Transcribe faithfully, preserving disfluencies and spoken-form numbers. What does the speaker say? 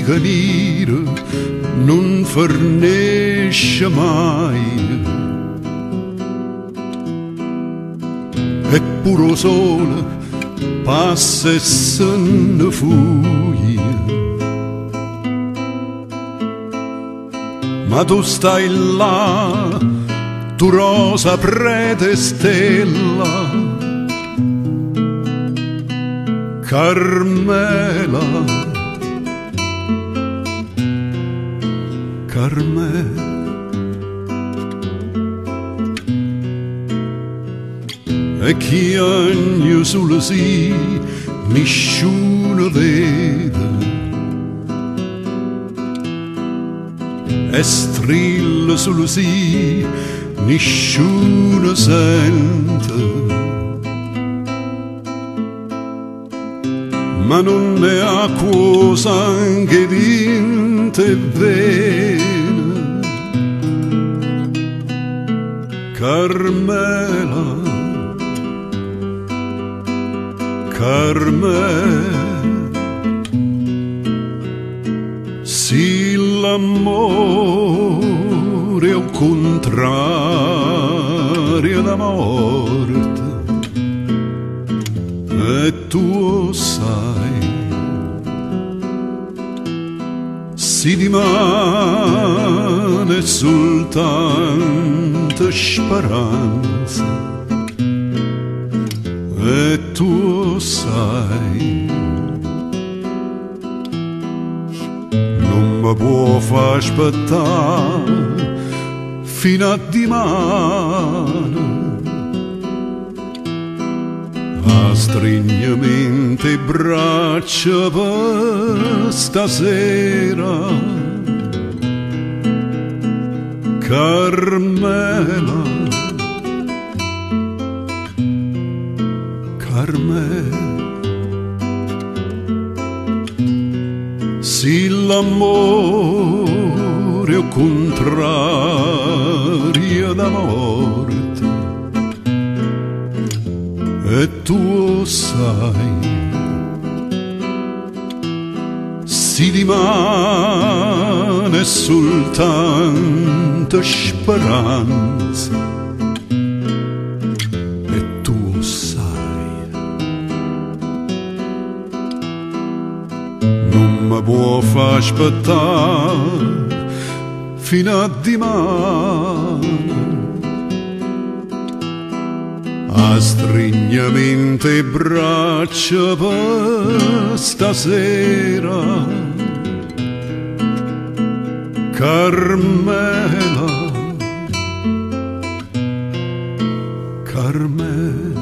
canire non fornisce mai, eppure sole passa e se ne fugge. Ma tu stai là, tu rosa prete stella, Carmela, Carmela. E chi agno sulle sì nessuno vede, e strilla sulle sì nessuno sente, ma non è acqua, sangue, tinta e vena. Carmela, Carmela, sì l'amore è un contrario da morte, e tu lo sai, si rimane soltanto speranza, e tu lo sai, non mi può far aspettare fino a dimani. A strignamente braccia per stasera, Carmela, Carmela. Sì l'amore è contrario da morte, e tu lo sai, si rimane soltanto speranza, e tu lo sai, non mi può far aspettare fino a dimani. A strignamente braccia per stasera, Carmela, Carmela.